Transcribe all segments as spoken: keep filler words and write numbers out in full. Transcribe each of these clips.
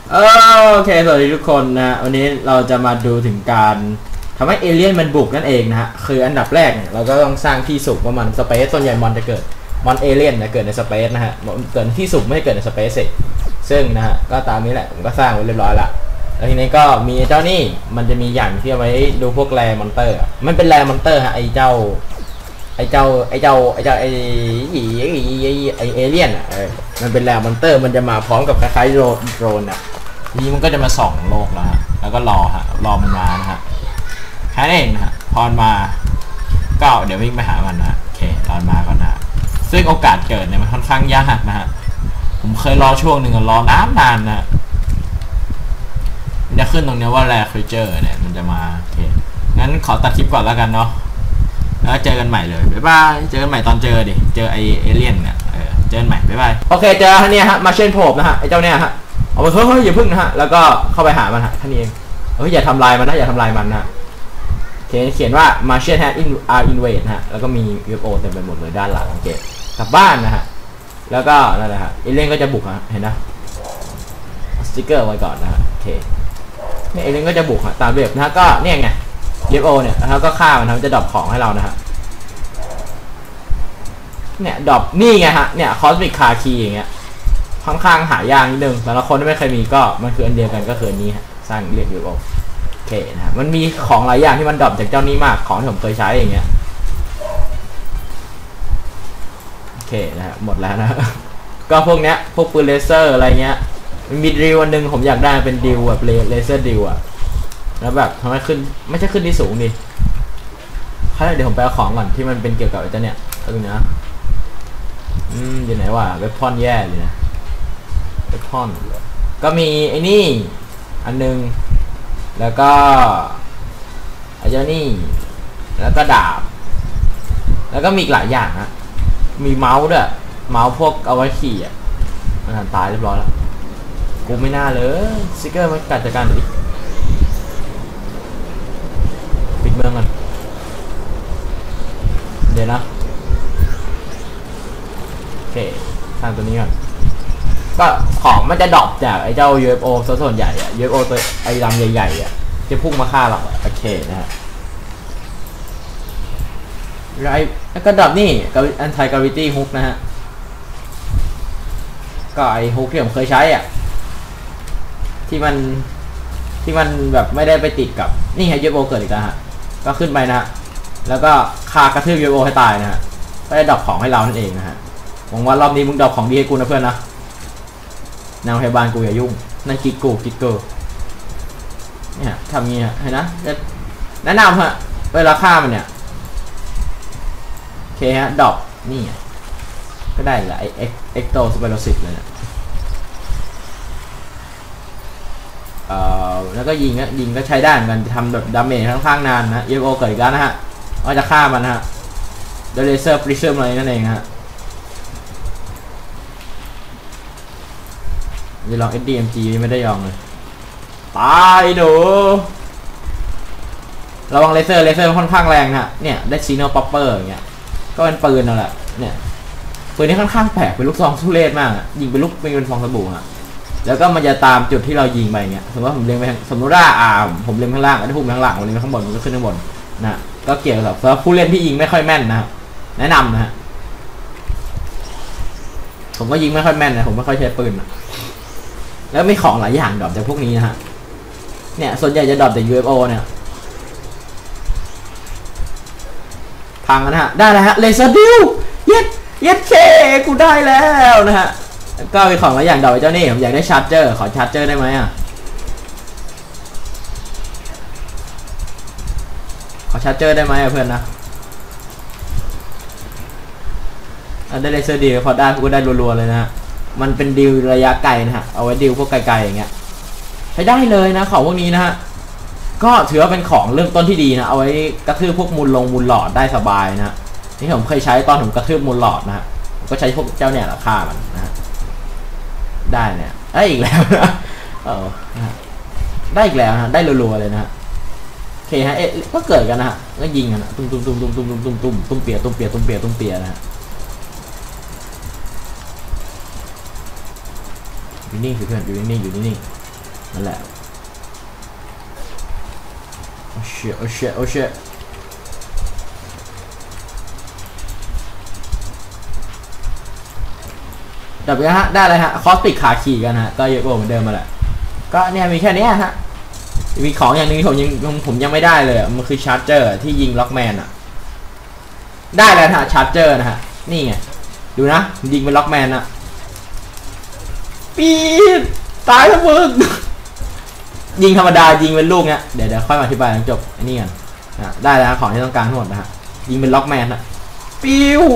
โอเคสวัสดีทุกคนนะวันนี้เราจะมาดูถึงการทำให้เอเลี่ยนมันบุกนั่นเองนะฮะคืออันดับแรกเนี่ยเราก็ต้องสร้างที่สุกว่ามันสเปซส่วนใหญ่มอนจะเกิดมอนเอเลี่ยนนะเกิดในสเปซนะฮะเกิดที่สุกไม่เกิดในสเปซสิซึ่งนะฮะก็ตามนี้แหละผมก็สร้างไว้เรียบร้อยละแล้วทีนี้ก็มีเจ้านี่มันจะมีอย่างที่เอาไว้ดูพวกแรมอนเตอร์มันเป็นแรมอนเตอร์ฮะไอเจ้าไอเจ้าไอเจ้าไอเจ้าไอไอเอเลี่ยนอ่ะมันเป็นแรมอนเตอร์มันจะมาพร้อมกับคล้ายๆโดรนโดรนอ่ะทีนี้มันก็จะมาส่องโลกแล้วฮะแล้วก็รอฮะรอมันมานะฮะแค่นั้นเองนะฮะพอมาก็เดี๋ยววิ่งไปหามันนะโอเครอมาก่อนนะซึ่งโอกาสเกิดเนี่ยมันค่อนข้างยากนะฮะผมเคยรอช่วงหนึ่งรอนานนานนะมันจะขึ้นตรงนี้ว่าแรครีเจอร์เนี่ยมันจะมาโอเคงั้นขอตัดคลิปก่อนแล้วกันเนาะแล้วเจอกันใหม่เลยบ๊ายบายเจอกันใหม่ตอนเจอดิเจอไอเอเลี่ยนเนี่ยเออเจอกันใหม่บ๊ายบายโอเคเจอเนี่ยฮะมาเชนโผล่นะฮะไอเจ้าเนี่ยฮะเอาไปเฮ้ยอย่าพึ่งนะฮะแล้วก็เข้าไปหามันฮะท่านเองเฮ้ยอย่าทำลายมันนะอย่าทำลายมันนะเขียนเขียนว่า Martian has in are invade นะฮะแล้วก็มี ยู เอฟ โอ เต็มไปหมดเลยด้านหลังโอเคกลับบ้านนะฮะแล้วก็นั่นแหละฮะเอเลี่ยนก็จะบุกฮะเห็นนะสติ๊กเกอร์ไว้ก่อนนะฮะโอเคเนี่ยเอเลี่ยนก็จะบุกฮะตามแบบนะฮะก็เนี่ยไง ยู เอฟ โอ เนี่ยแล้วก็ฆ่ามันทำจะดรอปของให้เรานะฮะเนี่ยดรอปนี่ไงฮะเนี่ยคอสมิกคาคีอย่างเงี้ยค่อนข้างหายากนิดนึงแต่ละคนที่ไม่เคยมีก็มันคืออันเดียวกันก็คืออันนี้ฮะสร้างเรียก ยู เอฟ โอ โอเคนะมันมีของหลายอย่างที่มันดรอปจากเจ้านี้มากของที่ผมเคยใช้อย่างเงี้ยโอเคนะฮะหมดแล้วนะก็พวกเนี้ยพวกปืนเลเซอร์อะไรเงี้ยมันมีดิวอันนึงผมอยากได้เป็นดิวแบบเลเซอร์ดิวอะแล้วแบบทำให้ขึ้นไม่ใช่ขึ้นที่สูงดิเดี๋ยวผมไปเอาของก่อนที่มันเป็นเกี่ยวกับไอ้เจ้าเนี่ยเอาดูนะอืมอยู่ไหนวะเว็บพอนแย่เลยนะเว็บพอนก็มีไอ้นี่อันนึงแล้วก็ไอ้เจ้านี่แล้วก็ดาบแล้วก็มีอีกหลายอย่างฮะมีเมาส์ด้วยเมาส์พวกเอาไว้ขี่อ่ะมันตายเรียบร้อยแล้วกูไม่น่าเลยสติ๊กเกอร์มันกัดจากการดิปิดเมืองกันเดี๋ยวนะโอเคทางตัวนี้ก่อนก็ของมันจะดรอปจากไอ้เจ้า ยู เอฟ โอ ส่วนใหญ่อะ ยู เอฟ โอ ตัวไอ้ลำใหญ่ๆอะจะพุ่งมาฆ่าเราโอเคนะฮะไรแล้วก็ดรอปนี่กับอันไทกราวิตี้ฮุกนะฮะก็ไอ้ฮุกที่ผมเคยใช้อ่ะที่มันที่มันแบบไม่ได้ไปติดกับนี่ฮะ ยู เอฟ โอ เกิดอีกแล้วฮะก็ขึ้นไปนะแล้วก็คากระทืบ ยู เอฟ โอ ให้ตายนะฮะก็ได้ดรอปของให้เรานั่นเองนะฮะหวังว่ารอบนี้มึงดรอปของดีให้กูนะเพื่อนนะนางพยาบาลกูอย่ายุ่งนั่นกิ๊กกูกิ๊กเกอร์เนี่ยทำงี้ฮะเห็นนะแนะนำฮะเวลาฆ่ามันเนี่ยโอเคฮะดรอปนี่ก็ได้แหละไอเอ็กเอ็กโตสเปโรซิสเลยเนี่ยเอ่อแล้วก็ยิงนะยิงก็ใช้ได้เหมือนกันทำแบบดาเมจค่อนข้างนานนะ ยู เอฟ โอ เกิดอีกแล้วนะฮะว่าจะฆ่ามันนะฮะโดยเลเซอร์ปริซึมอะไรนั่นเองฮะจะลอง เอส ดี เอ็ม จี ไม่ได้ยองเลยตายหนูระวังเลเซอร์เลเซอร์ค่อนข้างแรงนะเนี่ยได้ซีโนป๊อปเปอร์อย่างเงี้ยก็เป็นปืนนั่นแหละเนี่ยปืนนี้ค่อนข้างแปลกเป็นลูกซองทุเรศมากยิงเป็นลูกเป็นฟองสบู่ฮะแล้วก็มันจะตามจุดที่เรายิงไปเงี้ยสมมติว่าผมเล็งไปสมมติว่าอ่าผมเล็งข้างล่างแล้วถ้าผมข้างล่างผมเล็งข้างบนมันก็ขึ้นข้างบนนะก็เกี่ยวกับสำหรับผู้เล่นที่ยิงไม่ค่อยแม่นนะแนะนำนะฮะผมก็ยิงไม่ค่อยแม่นนะผมไม่ค่อยใช้ปืนแล้วมีของหลายอย่างดรอปจากพวกนี้นะฮะเนี่ยส่วนใหญ่จะดรอปจาก ยู เอฟ โอ เนี่ยพังนะฮะได้แล้วฮะเลเซอร์ดิวเย็ดเย็ดเคกูได้แล้วนะฮะก็มีของหลายอย่างดรอปไปเจ้านี่ผมอยากได้ชาร์เจอร์ขอชาร์เจอร์ได้ไหมอ่ะขอชาร์เจอร์ได้ไหมเพื่อนนะได้เลเซอร์ดิวพอได้กูก็ได้รัวๆเลยนะฮะมันเป็นดิวระยะไกลนะฮะเอาไว้ดิวพวกไกลๆอย่างเงี้ยใช้ได้เลยนะของพวกนี้นะฮะก็ถือว่าเป็นของเริ่มต้นที่ดีนะเอาไว้กระทืบพวกมูลลงมูลหลอดได้สบายนะนี่ผมเคยใช้ตอนผมกระทืบมูลหลอดนะฮะผมก็ใช้พวกเจ้าเนี่ยแหละฆ่ามันนะฮะได้เนี่ยได้อีกแล้วนะเออได้อีกแล้วนะได้รัวๆเลยนะฮะโอเคฮะเอ๊ะก็เกิดกันนะฮะก็ยิงกันนะตุ้มตุ้มตุ้มตุ้มตุ้มตุ้มตุ้มตุ้มตุ้มเปียตุ้มเปียตุ้มเปียตุ้มเปียนะฮะอยู่นิ่งสิเพื่อนอยู่นิ่งๆอยู่นิ่งนั่นแหละโอ้เชี่ยโอ้เชี่ยโอ้เชี่ยดับยังฮะได้เลยฮะคอสติกขาขี่กันฮะก็เยอะกว่าเหมือนเดิมมาแหละก็เนี่ยมีแค่นี้ฮะมีของอย่างนึงผมยังผมยังไม่ได้เลยมันคือชาร์จเจอร์ที่ยิงล็อกแมนอะได้แล้วฮะชาร์จเจอร์นะฮะนี่ไงดูนะยิงเป็นล็อกแมนอะปีดตายแล้วมึงยิงธรรมดายิงเป็นลูกเนี้ยเดี๋ยวเดี๋ยวค่อยมาอธิบายจบอันนี้กันนะได้แล้วของที่ต้องการทั้งหมดนะฮะยิงเป็นล็อกแมนอะปิ้ว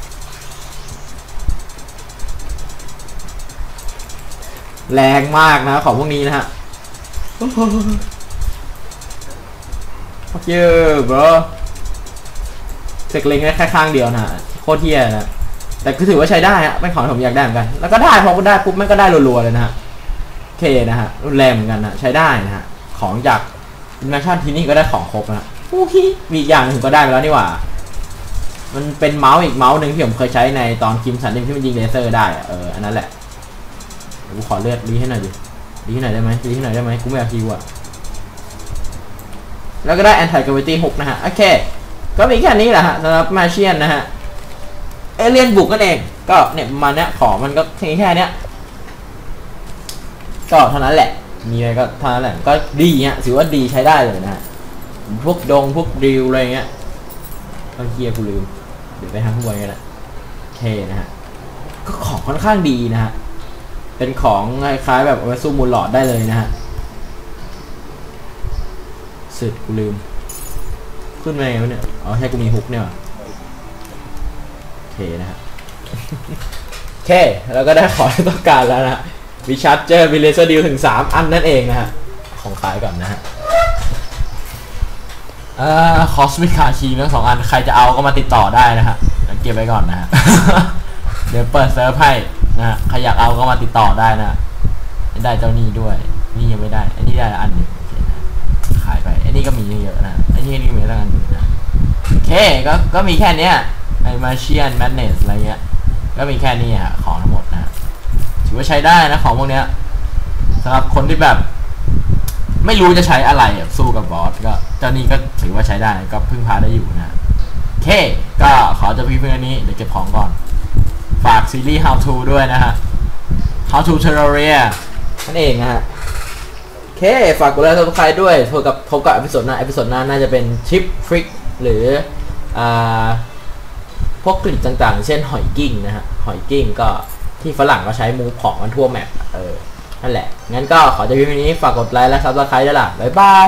แรงมากนะของพวกนี้นะฮะโอเคบรอเสกเล็งได้แค่ข้างเดียวนะโคตรเที่ยนะแต่ก็ถือว่าใช้ได้ฮะเป็นของผมอยากได้เหมือนกันแล้วก็ได้พอก็ได้ปุ๊บมันก็ได้รัวๆเลยนะฮะโอเคนะฮะรุนแรงเหมือนกันนะใช้ได้นะฮะของจากอินเวชั่นที่นี่ก็ได้ของครบนะโอ้ยมีอย่างหนึ่งก็ได้ไปแล้วนี่หว่ามันเป็นเมาส์อีกเมาส์หนึ่งที่ผมเคยใช้ในตอนคิมสันดิมที่มันยิงเลเซอร์ได้เอออันนั้นแหละกูขอเลือดรีให้หน่อยดิรีให้หน่อยได้ไหมรีให้หน่อยได้ไหมกูไม่อยากฮิวอะแล้วก็ได้ anti gravity หกนะฮะโอเคก็มีแค่นี้แหละฮะสำหรับมาเชียนนะฮะเอเลียนบุกกันเองก็เนี่ยมาเนี้ยของมันก็แค่เนี้ยก็เท่านั้นแหละมีอะไรก็เท่านั้นแหละก็ดีเนี้ยถือว่าดีใช้ได้เลยนะฮะพวกดงพวกดิวอะไรเงี้ยต้องเคลียร์กูลืมเดี๋ยวไปทางข้างบนกันนะโอเคนะฮะก็ของค่อนข้างดีนะฮะเป็นของคล้ายๆแบบเอาไว้สู้มูลหลอดได้เลยนะฮะสุดกูลืมขึ้นมาไงวะเนี่ยอ๋อใช่กูมีฮุกเนี่ยโอเคนะฮะโอเคแล้วก็ได้ของที่ต้องการแล้วนะมีชาร์จเจอร์มีเลเซอร์ดิวถึงสามอันนั่นเองนะฮะของขายก่อนนะฮะเอ่อคอสมิคคาคีทั้งสองอันใครจะเอาก็มาติดต่อได้นะฮะเก็บไว้ก่อนนะฮะ เดี๋ยวเปิดเซิร์ฟให้นะฮะใครอยากเอาก็มาติดต่อได้นะได้เจ้านี่ด้วยนี่ยังไม่ได้อันนี้ได้อันหนึ่งขายไปอันนี้ก็มีเยอะนะอันนี้นี่มีตั้งอันหนึ่งนะโอเคก็ก็มีแค่นี้ไอมาเชียนแมนเนสอะไรเงี้ยก็มีแค่นี้ฮะของทั้งหมดนะถือว่าใช้ได้นะของพวกเนี้ยสำหรับคนที่แบบไม่รู้จะใช้อะไรสู้กับบอสก็เจ้านี่ก็ถือว่าใช้ได้ก็พึ่งพาได้อยู่นะโอเคก็ขอจะพี่เพื่อนนี้เดี๋ยวเก็บของก่อนฝากซีรีส์ How to ด้วยนะฮะ How to Terraria นั่นเองนะฮะโอเคฝากกดไลค์กดซับสไครบ์ด้วยพบกับพบกับเอพิโซดหน้าเอพิโซดหน้าน่าจะเป็นชิปฟริกหรืออ่าพวกกลิ่นต่างๆเช่นหอยกิ้งนะฮะหอยกิ้งก็ที่ฝรั่งก็ใช้มูฟของกันทั่วแมปเออนั่นแหละงั้นก็ขอจะพิมพ์นี้ฝากกดไลค์และซับสไครบ์ด้วยล่ะบ๊ายบาย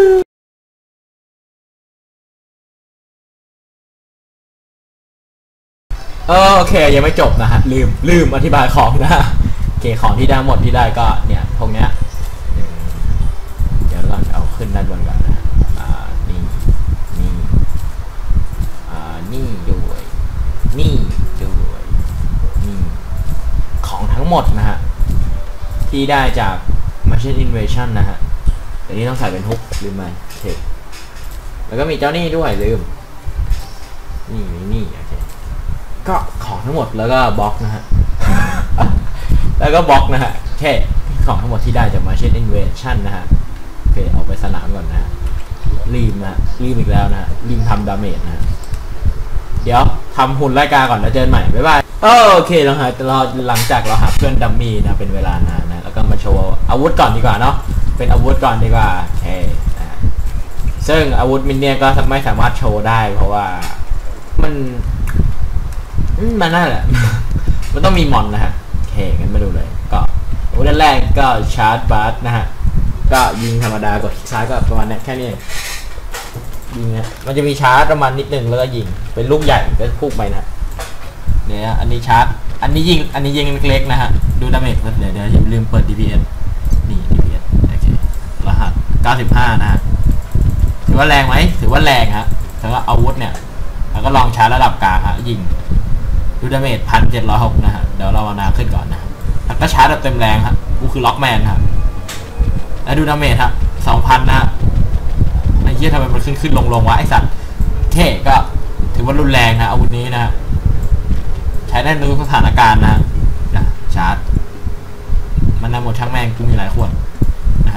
โอเคยังไม่จบนะฮะลืมลืมอธิบายของนะโอเคของที่ได้หมดที่ได้ก็เนี่ยพวกเนี้ยเดี๋ยวเราเอาขึ้นด้านบนก่อนนะอ่านี่นี่อ่านี่ด้วยนี่ด้วยนี่ของทั้งหมดนะฮะที่ได้จาก Machine Invasion นะฮะแต่นี้ต้องใส่เป็นฮุกลืมไหมเทคแล้วก็มีเจ้านี่ด้วยลืมนี่นี่โอเคก็ของทั้งหมดแล้วก็บล็อกนะฮะ แล้วก็บล็อกนะฮะแค่ของทั้งหมดที่ได้จาก Machine Invasion นะฮะโอเคออกไปสนามก่อนนะรีมนะรีมอีกแล้วนะรีมทำดาเมจนะ เดี๋ยวทำหุ่นรายการก่อนแล้วเจอกันใหม่บ๊ายบายโอเคเราหาเราหลังจากเราหาเพื่อนดัมมี่นะเป็นเวลานานนะแล้วก็มาโชว์อาวุธก่อนดีกว่าเนาะเป็นอาวุธก่อนดีกว่าโอเคนะซึ่งอาวุธมินเนี่ยก็ไม่สามารถโชว์ได้เพราะว่ามันมันนั่นแหละมันต้องมีมอนนะฮะโอเคงั้นมาดูเลยก็อาวุธแรกก็ชาร์จบัสนะฮะก็ยิงธรรมดากดซ้ายก็ประมาณนี้แค่นี้ยิงนะมันจะมีชาร์จประมาณนิดนึงแล้วก็ยิงเป็นลูกใหญ่ก็พุ่งไปนะเนี่ยอันนี้ชาร์จอันนี้ยิงอันนี้ยิงเล็กๆนะฮะดูดาเมจเดี๋ยวเดี๋ยวอย่าลืมเปิด ดี พี เอส นี่ ดี พี เอส โอเครหัสเก้าสิบห้านะฮะถือว่าแรงไหมถือว่าแรงฮะแต่ว่าอาวุธเนี่ยแล้วก็ลองชาร์จระดับกลางฮะยิงดูดาเมจพันเจ็ดร้อยหกนะฮะเดี๋ยวเราเอานาขึ้นก่อนนะแล้วก็ชาร์จแบบเต็มแรงฮะกูคือล็อกแมนฮะแล้วดูดาเมจฮะสองพันนะฮะไอ้เหี้ยทำไมมันขึ้นขึ้นลงลงวะไอ้สัตว์เท่ก็ถือว่ารุนแรงนะอาวุธนี้นะใช้ได้ในทุกสถานการณ์นะนะชาร์จมันนำหมดช่างแม่งกูมีหลายขวดน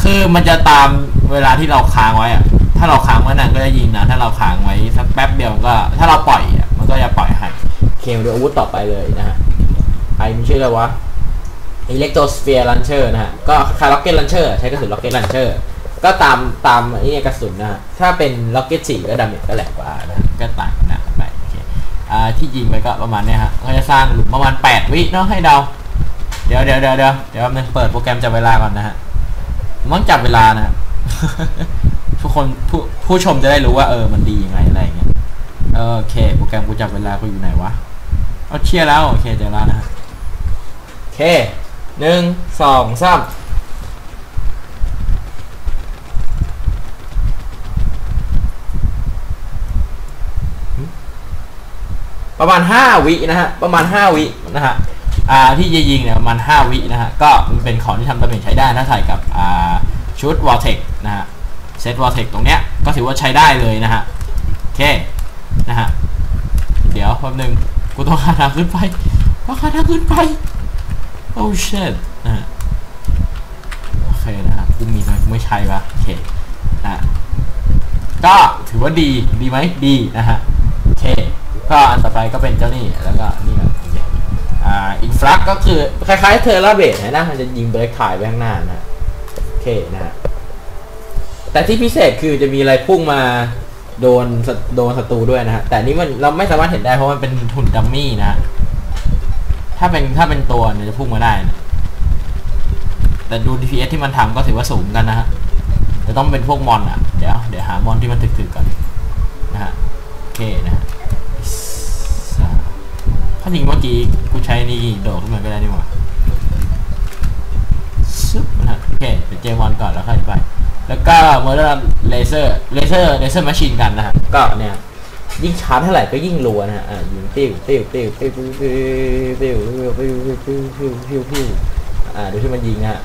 คือมันจะตามเวลาที่เราค้างไว้อะถ้าเราค้างไว้นานก็จะยิงนะถ้าเราค้างไว้สักแป๊บเดียวก็ถ้าเราปล่อยอะมันก็จะปล่อยให้เคมดูอาวุธต่อไปเลยนะฮะไอ้มันชื่ออะไรวะ Electrosphere Launcher นะฮะก็คล้าย Rocket Launcher ใช้กระสุน Rocket Launcher ก็ตามตามนี่กระสุนนะฮะถ้าเป็น Rocket สี่ก็ดาเมจก็แหลกกว่านะก็ต่างกันนะไปโอเคอ่าที่ยิงไปก็ประมาณนี้ฮะก็จะสร้างหลุมประมาณแปดวิเนาะให้เดาเดี๋ยวเดี๋ยวเดี๋ยวเดี๋ยวเดี๋ยวนึงเปิดโปรแกรมจับเวลาก่อนนะฮะมันจับเวลานะทุกคนผู้ผู้ชมจะได้รู้ว่าเออมันดียังไงอะไรอย่างเงี้ยโอเคโปรแกรมกูจับเวลากูอยู่ไหนวะเอาเชียร์แล้วโอเคเจอแล้วนะฮะโอเคหนึ่งสองสามประมาณห้าวินะฮะประมาณห้าวินะฮะอ่าที่จะยิงเนี่ยประมาณห้าวินะฮะก็มันเป็นของที่ทำดาเมจใช้ได้ถ้าใส่กับอ่าชุดวอลเทคนะฮะเซตวอลเทคตรงเนี้ยก็ถือว่าใช้ได้เลยนะฮะโอเคนะฮะเดี๋ยวแป๊บนึงกูต้องหาทางขึ้นไปต้องหาทางขึ้นไปโอ้เชิดนะฮะโอเคนะฮะกูมีไหมกูไม่ใช่ปะโอเคนะก็ถือว่าดีดีไหมดีนะฮะโอเคก็อันต่อไปก็เป็นเจ้านี่แล้วก็นี่ครับอ่าอินฟลักก็คือคล้ายๆเทอร์ราเบสนะมันจะยิงเบรกถ่ายไปข้างหน้านะโอเคนะฮะแต่ที่พิเศษคือจะมีอะไรพุ่งมาโดนโดนศัตรูด้วยนะฮะแต่นี้มันเราไม่สามารถเห็นได้เพราะมันเป็นหุ่นดัมมี่นะถ้าเป็นถ้าเป็นตัวเนี่ยจะพุ่งมาได้นะแต่ดู ดี พี เอส ที่มันทำก็ถือว่าสูงกันนะฮะจะต้องเป็นพวกมอนอ่ะเดี๋ยวเดี๋ยวหามอนที่มันถึกๆก่อนนะฮะโอเคนะฮะถ้าจริงเมื่อกี้กูใช้นี่โดดขึ้นมาก็ได้นี่หว่าซึบนะฮะโอเคเดี๋ยวเจมอนก่อนแล้วค่อยไปแล้วก็เมื่อเราเลเซอร์เลเซอร์เลเซอร์แมชชีนกันนะฮะก็เนี่ยยิ่งชาร์จเท่าไหร่ก็ยิ่งรัวนะฮะอ่ายิงติ้วติ้วติ้วติ้วติ้วติ้วติ้วติ้วติ้วติ้วติ้วติ้วติ้วอ่าดูที่มันยิงนะฮะ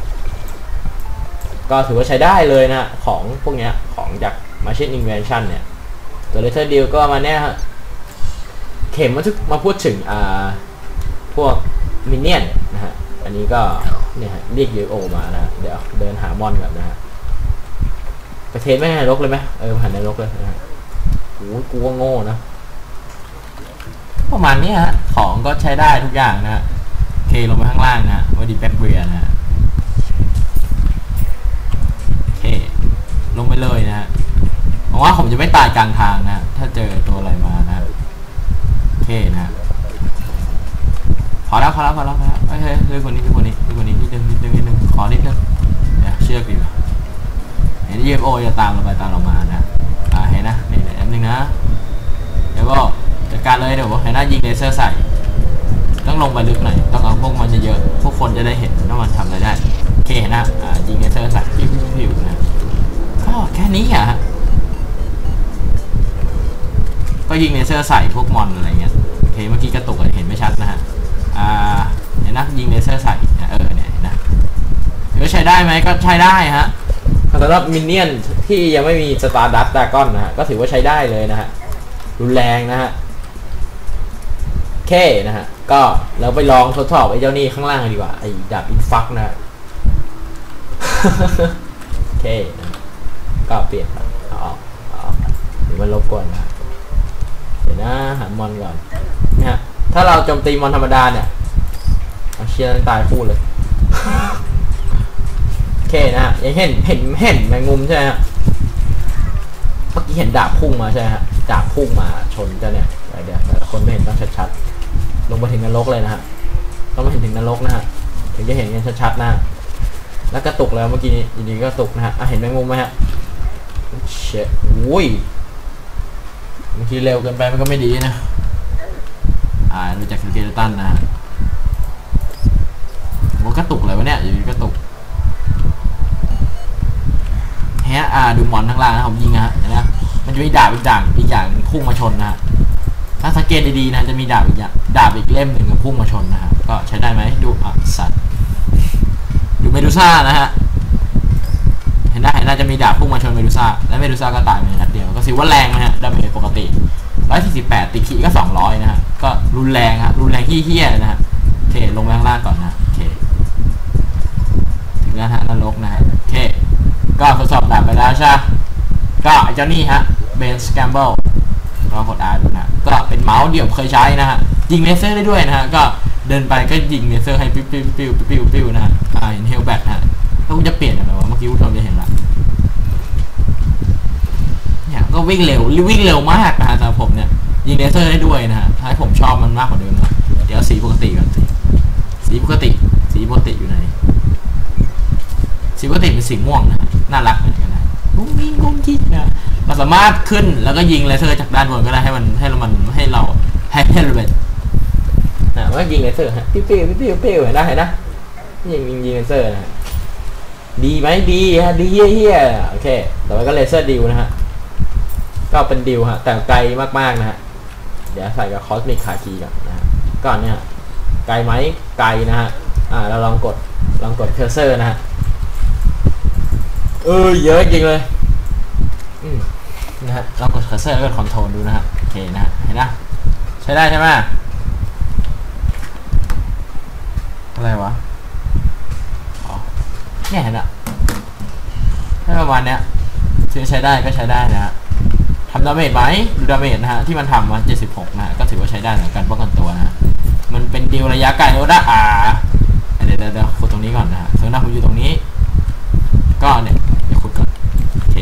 ก็ถือว่าใช้ได้เลยนะของพวกเนี้ยของจาก Machine Invention เนี่ยตัวเลเซอร์ดีลก็มาแน่ฮะเข็มมาทุกมาพูดถึงอ่าพวกมินเนี่ยนนะฮะอันนี้ก็เนี่ยฮะเรียกยูโอมานะเดี๋ยวเดินหามอนแบบนะฮะไปเทสไม่ให้นรกเลยไหมเออหันนรกเลยนะฮะโอ้ยกูว่าโง่นะประมาณนี้ฮะของก็ใช้ได้ทุกอย่างนะฮะเทลงไปข้างล่างนะฮะว่าดีแบ็กเบียนะฮะเทลงไปเลยนะฮะหวังว่าผมจะไม่ตายกลางทางนะถ้าเจอตัวอะไรมานะโอเคนะพอแล้วพอแล้วพอแล้วพอแล้วเฮ้ยเฮ้ยเฮ้ยคนนี้คนนี้คนนี้นิดนึงนิดนึงนิดนึงขอนิดนึงเดี๋ยวเชือกดีกว่าเห็น ยู เอฟ โอ จะตามเราไปตามเรามานะอ่าเห็นนะนี่อันนึงนะเดี๋ยวก็จัดการเลยเดี๋ยวเห็นหน้ายิงเลเซอร์ใส่ต้องลงไปลึกหน่อยต้องเอาพวกมันเยอะๆพวกคนจะได้เห็นว่ามันทำอะไรได้โอเคนะอ่ายิงเลเซอร์ใส่พิ้วพิ้วนะก็แค่นี้อ่ะก็ยิงเลเซอร์ใส่พวกมอนอะไรเงี้ยโอเคเมื่อกี้กระตุกเห็นไม่ชัดนะฮะอ่าเห็นนะยิงเลเซอร์ใส่เออเนี่ยนะเดี๋ยวใช้ได้ไหมก็ใช้ได้ฮะสำหรับมินเนี่ยนที่ยังไม่มีสตาร์ดัสดากอนนะฮะก็ถือว่าใช้ได้เลยนะฮะรุนแรงนะฮะโอเคนะฮะก็เราไปลองทดสอบไอ้เจ้านี่ข้างล่างดีกว่าไอ้ดาบอินฟักนะโอเคนะก็เปลี่ยนเอาออกเอาออกเดี๋ยวมันลบก่อนนะเดี๋ยวนะหามอนก่อนเนี่ยถ้าเราโจมตีมอนธรรมดาเนี่ยเอาเชียร์ตายคู่เลยโอเคนะฮะยังเห็นเห็นเห็นแมงมุมใช่ไหมฮะเมื่อกี้เห็นดาบพุ่งมาใช่ไหมฮะดาบพุ่งมาชนจะเนี่ยเดี๋ยวคนไม่เห็นต้องชัดๆลงมาถึงนรกเลยนะฮะต้องมาเห็นถึงนรกนะฮะถึงจะเห็นกันชัดๆนะแล้วกระตุกแล้วเมื่อกี้นี้ดีๆก็ตุกนะฮะเห็นแมงมุมไหมฮะเชะอุ้ยบางทีเร็วเกินไปมันก็ไม่ดีนะอ่าดูจากสเกเลตันนะฮะมันกระตุกเลยวะเนี่ยอยู่ดีกระตุกแฮะอ่าดูมอนข้างล่างนะผมยิงนะฮะเห็นไหมมันจะมีดาบอีกอย่างอีกอย่างพุ่งมาชนนะฮะถ้าสังเกตดีๆนะจะมีดาบอีกอย่างดาบอีกเล่มหนึ่งกับพุ่งมาชนนะฮะก็ใช้ได้ไหมดูอ่ะสัตว์ดูเมดูซ่านะฮะเห็นได้เห็นน่าจะมีดาบพุ่งมาชนเมดูซ่าและเมดูซ่าก็ตายไปนัดเดียวก็ถือว่าแรงนะฮะดาเมจปกติร้อยสี่สิบแปดติดขีก็สองร้อยนะฮะก็รุนแรงฮะรุนแรงที่เฮี้ยนะฮะโอเคลงไปข้างล่างก่อนนะโอเคถึงแล้วฮะนรกนะฮะเคก็ทดสอบดาบไปแล้วใช่ก็เจ้านี่ฮะเบนสแคมเบิลก็กด R ดูนะก็เป็นเมาส์เดี่ยวเคยใช้นะฮะยิงเลเซอร์ได้ด้วยนะฮะก็เดินไปก็ยิงเลเซอร์ให้ปิ้วปิ้วปิ้วปิ้วปิ้วนะฮะอ่าเห็นเฮลแบทฮะต้องจะเปลี่ยนอะไรวะเมื่อกี้ผู้ชมจะเห็นละเนี่ยก็วิ่งเร็ววิ่งเร็วมากนะฮะสำหรับผมเนี่ยยิงเลเซอร์ได้ด้วยนะฮะให้ผมชอบมันมากกว่าเดิมนะเดี๋ยวสีปกติก่อนสิสีปกติสีปกติอยู่ไหนสีปกติเป็นสีม่วงนะน่ารักเหมือนกันนะงุ้งงิ้งงุ้งกิ๊กนะมันสามารถขึ้นแล้วก็ยิงเลเซอร์จากด้านบนก็ได้ให้มันให้มันให้เราให้ให้เราเป็นนะว่ายิงเลเซอร์ฮะปิ้วปิ้วปิ้วปิ้วเห็นได้เห็นนะยิงยิงยิงเลเซอร์นะดีไหมดีฮะดีเฮี้ยโอเคแต่ว่าก็เลเซอร์ดิวนะฮะก็เป็นดิวฮะแต่ไกลมากๆนะฮะเดี๋ยวใส่กับคอสมิกคาคีก่อนนะฮะก่อนเนี่ยไกลไหมไกลนะฮะอ่าเราลองกดลองกดเคอร์เซอร์นะฮะเออเยอะจริงเลยอืมนะฮะลองกดเคอร์เซอร์แล้วกดคอนโทรลดูนะฮะโอเคนะฮะเห็นนะใช้ได้ใช่ไหมอะไรวะอ๋อเนี่ยเห็นอะถ้าประมาณเนี้ยซื้อใช้ได้ก็ใช้ได้นะฮะทำดาเมจไหมดูดาเมจนะฮะที่มันทำมาเจ็ดสิบหกนะฮะก็ถือว่าใช้ได้เหมือนกันป้องกันตัวนะฮะมันเป็นดิวระยะไกลโอ้ได้อ่าเดี๋ยวเดี๋ยวเดี๋ยวขุดตรงนี้ก่อนนะฮะสมมติผมอยู่ตรงนี้ก็เนี่ยเดี๋ยวขุดก่อนโอเค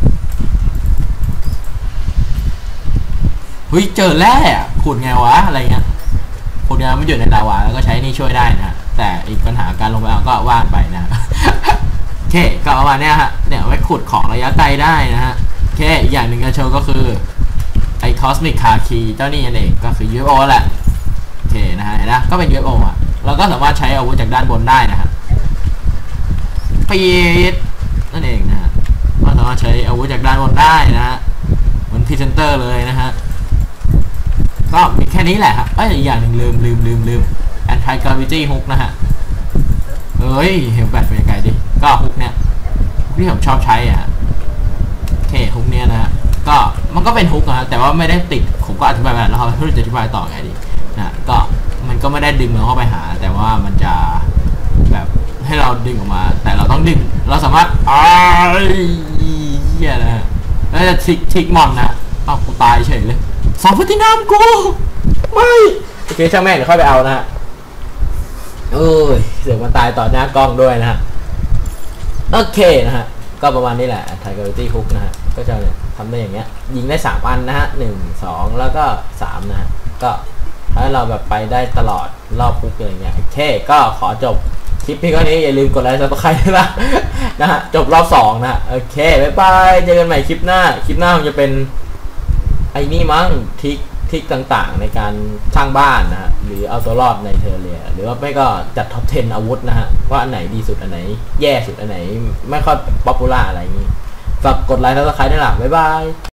เฮ้ยเจอแร่ขุดไงวะอะไรเงี้ยขุดไงมันอยู่ในลาวาแล้วก็ใช้นี่ช่วยได้นะฮะแต่อีกปัญหาการลงไปเอาก็ว่างไปนะโอเคก็เอามาเนี่ยฮะเนี่ยไว้ขุดของระยะไกลได้นะฮะโอเคอีกอย่างหนึ่งจะโชว์ก็คือไอ้คอสมิกคาคีเจ้านี่นั่นเองก็คือ ยู เอฟ โอ แหละโอเคนะฮะเห็นนะก็เป็น ยู เอฟ โอ อ่ะเราก็สามารถใช้อาวุธจากด้านบนได้นะฮะปีดนั่นเองนะฮะก็สามารถใช้อาวุธจากด้านบนได้นะฮะเหมือนพรีเซนเตอร์เลยนะฮะก็มีแค่นี้แหละครับเอ้ยอีกอย่างหนึ่งลืมลืมลืมลืม Anti Gravity Hook นะฮะเฮ้ยเฮลแบทไปไกลดิก็ฮุกเนี่ยที่ผมชอบใช้อ่ะโอเคฮุกเนี่ยนะฮะก็มันก็เป็นฮุกนะแต่ว่าไม่ได้ติดผมก็อธิบายไปแล้วครับเพื่อจะอธิบายต่อไงดีนะก็มันก็ไม่ได้ดึงเราเข้าไปหาแต่ว่ามันจะแบบให้เราดึงออกมาแต่เราต้องดึงเราสามารถอ้ายเหี้ยนะฮะแล้วจะทิกทิกมอนนะอ้าวกูตายเฉยเลยสองพัฒนามกูไม่โอเคช่างแม่งเดี๋ยวค่อยไปเอานะฮะโอ้ยเสือกมาตายต่อหน้ากล้องด้วยนะฮะโอเคนะฮะก็ประมาณนี้แหละ Anti Gravity Hook นะฮะก็จะทำได้อย่างเงี้ยยิงได้สามอันนะฮะหนึ่ง สองแล้วก็สามนะฮะก็ถ้าเราแบบไปได้ตลอดรอบปุ๊บอะไรเงี้ยโอเคก็ขอจบคลิปพี่ก็นี้อย่าลืมกดไลค์ซับสไครต์นะนะฮะจบรอบสองนะโอเคบ๊ายบายเจอกันใหม่คลิปหน้าคลิปหน้ามันจะเป็นไอ้นี่มั้งทิกทิกต่างๆในการสร้างบ้านนะฮะหรือเอาตัวรอดในเทอร์เรียหรือว่าไม่ก็จัดท็อปสิบอาวุธนะฮะว่าอันไหนดีสุดอันไหนแย่สุดอันไหนไม่ค่อยป๊อปปูล่าอะไรอย่างนี้ฝากกดไลค์ซับสไครต์ด้วยล่ะบ๊ายบาย